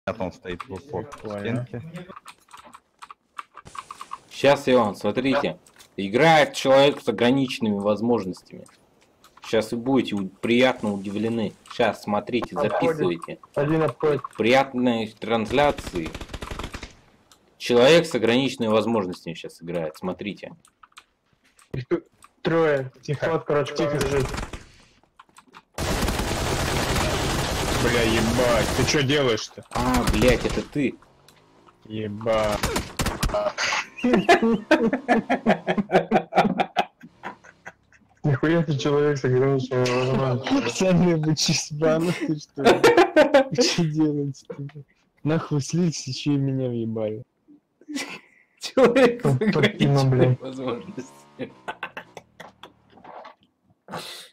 Он стоит в упор к стенке. Сейчас, Иван, смотрите. Играет человек с ограниченными возможностями. Сейчас вы будете приятно удивлены. Сейчас, смотрите, записывайте. Один обходит. Приятной трансляции. Человек с ограниченными возможностями сейчас играет. Смотрите. Их тут трое. Тихо. Короче, тихо лежит. Бля, ебать, ты что делаешь-то? А, блядь, это ты. Ебать. Нихуя ты человек с ограниченными возможностями. Пацаны, вы чисбанутые, что ли? Вы что делаете? Нахуй слились, еще и меня въебали. Человек с Под кино, ограниченными блядь. возможностями.